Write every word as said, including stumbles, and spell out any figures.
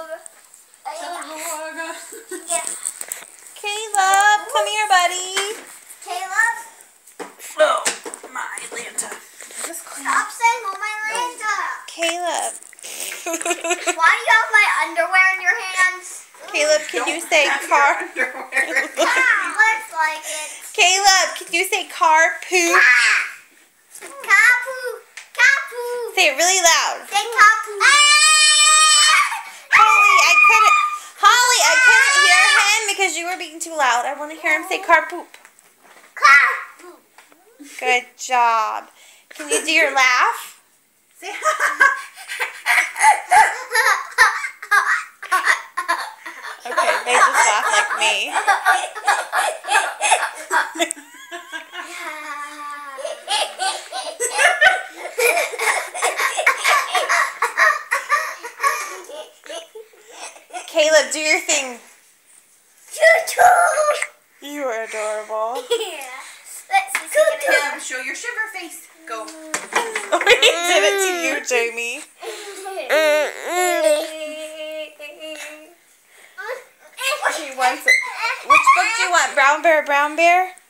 Yeah. Caleb, come here, buddy. Caleb? Oh, my Atlanta. Stop saying, oh, my Atlanta. Caleb. Why do you have my underwear in your hands? Caleb, can you say car? Yeah, looks like it. Caleb, can you say car poop? Kapoo. Kapoo. Say it really loud. Say kapoo. Holly, I couldn't. Holly, I couldn't hear him because you were being too loud. I want to hear him say car poop. Car poop. Good job. Can you do your laugh? Say Okay, they just laugh like me. Caleb, do your thing. Choo-choo. You are adorable. Yeah. Let's see. Come, show your shiver face. Go. Oh, he did it to you, Jamie. He wants it. Which book do you want? Brown Bear, Brown Bear?